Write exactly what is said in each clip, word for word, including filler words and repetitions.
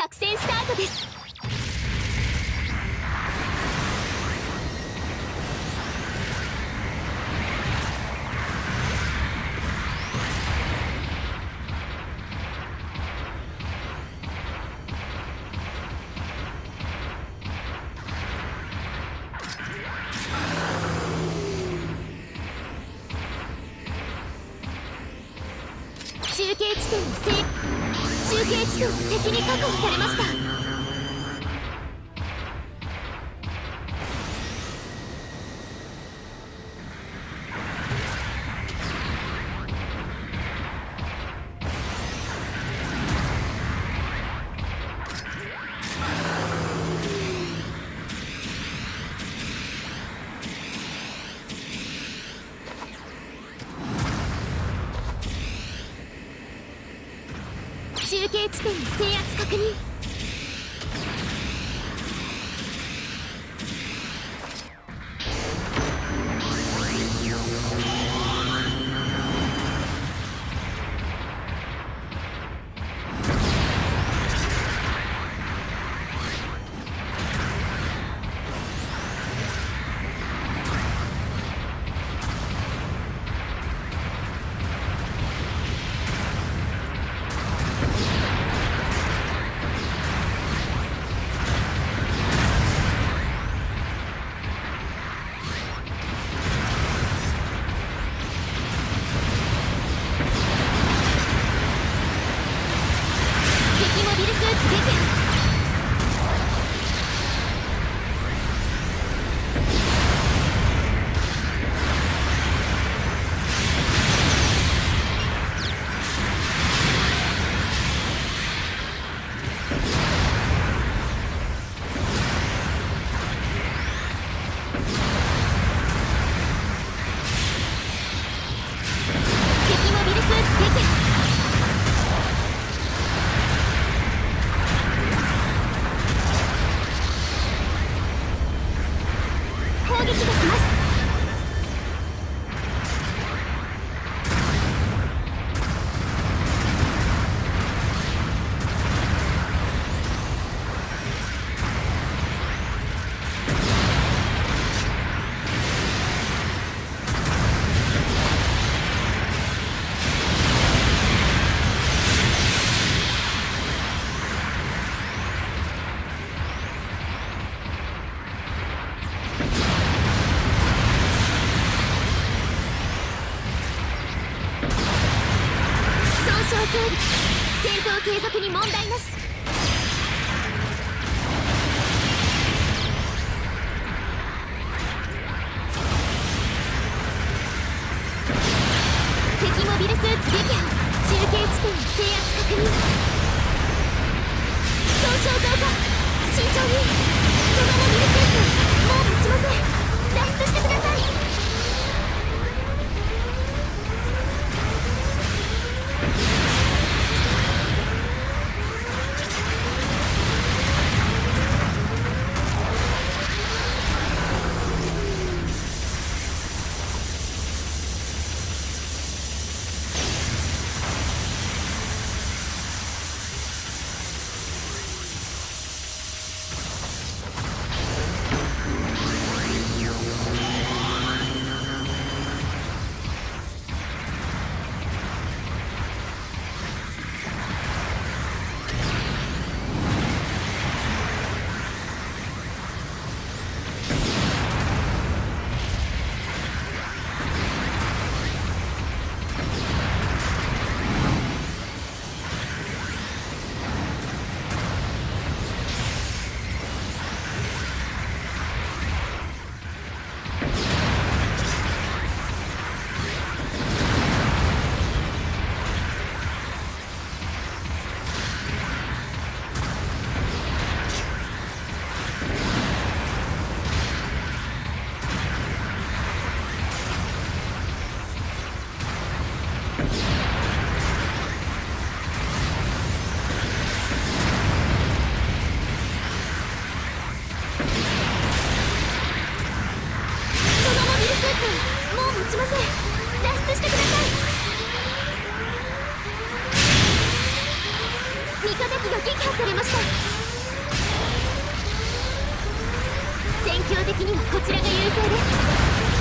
作戦スタートです。中継地点のせい中継地点を敵に確保されました。中継地点の制圧確認。戦闘継続に問題なし。敵モビルスーツ撃破。中継地点の制圧確認。損傷増加。慎重に。そのモビルスーツもう持ちません。脱出してください。 味方機が撃破されました。戦況的にはこちらが優勢です。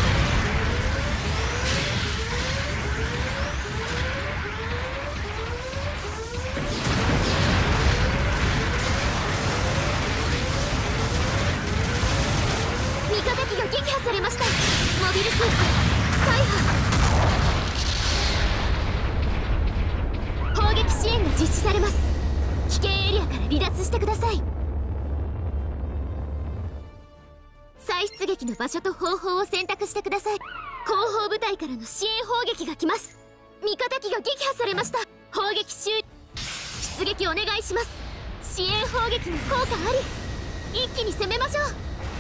味方機が撃破されました。モビルスーツ大破。砲撃支援が実施されます。危険エリアから離脱してください。再出撃の場所と方法を選択してください。後方部隊からの支援砲撃が来ます。味方機が撃破されました。砲撃終出撃お願いします。支援砲撃の効果あり。一気に攻めましょう。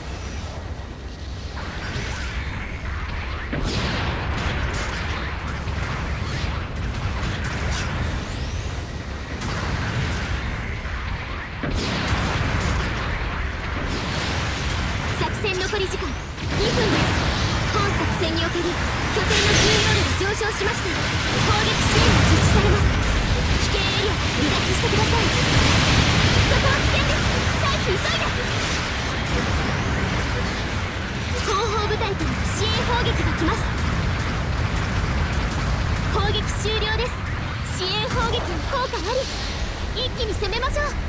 残り時間にふんです。本作戦における拠点の重要度が上昇しました。攻撃支援が実施されます。危険エリアから離脱してください。そこは危険です。退避急いで。後方部隊からの支援砲撃が来ます。砲撃終了です。支援砲撃の効果あり。一気に攻めましょう。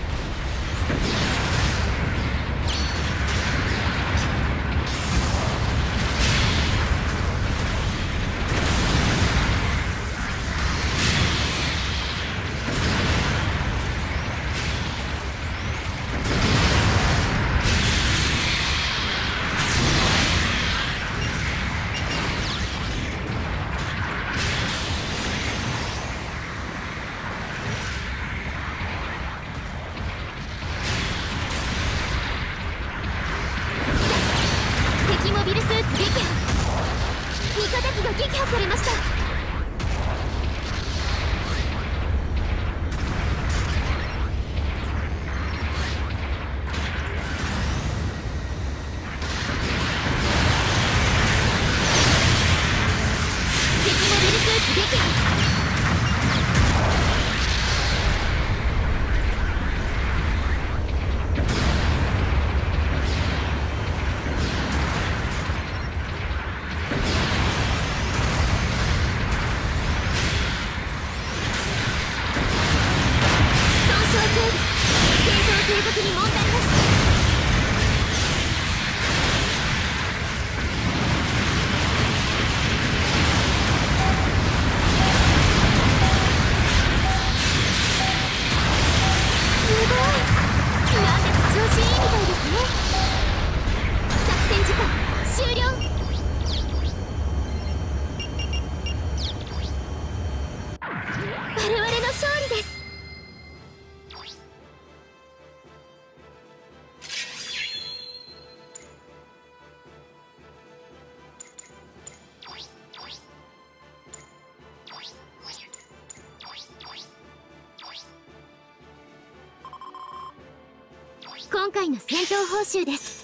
モビルスーツ撃破。味方機が撃破されました。敵モビルスーツ撃破。継続に問題なし。すごい。なんだか調子いいみたいですね。作戦時間終了。我々の勝利です。今回の戦闘報酬です。